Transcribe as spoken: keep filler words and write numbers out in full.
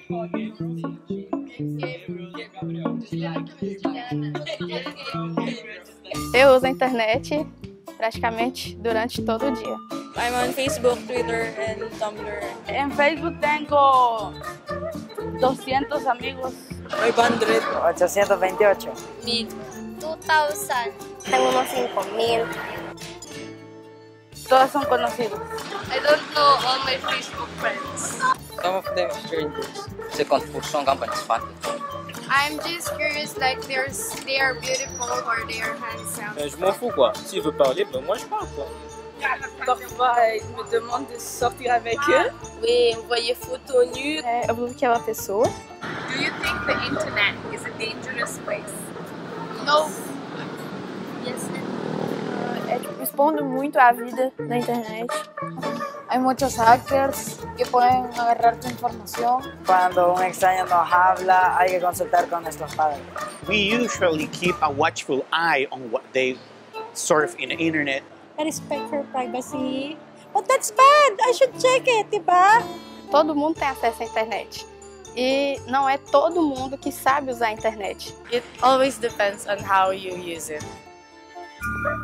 Eu uso a internet praticamente durante todo o dia. I'm on Facebook, Twitter, and Tumblr. En Facebook tengo doscientos amigos. five hundred. ochocientos veintiocho. Mil. two thousand. Tengo unos cinco mil. Todos son conocidos. I don't know all my Facebook friends. Some of them strangers. Second, for some companies fun. I'm just curious, like there's, they are beautiful or they are handsome. Euh, je m'en fous quoi. S'il veut parler, ben moi je parle quoi. Parfois, ils me demandent de sortir avec eux. Oui, envoyer photo nue. É, eu vou que é uma pessoa. Do you think the internet is a dangerous place? No. Yes. É tipo, expondo muito a vida na internet. Hay muchos hackers que pueden agarrar tu información. Cuando un extraño nos habla, hay que consultar con nuestros padres. We usually keep a watchful eye on what they surf in the internet. I respect her privacy. But that's bad! I should check it, diba? Todo mundo tem acesso à internet. E não é todo mundo que sabe usar a internet. It always depends on how you use it.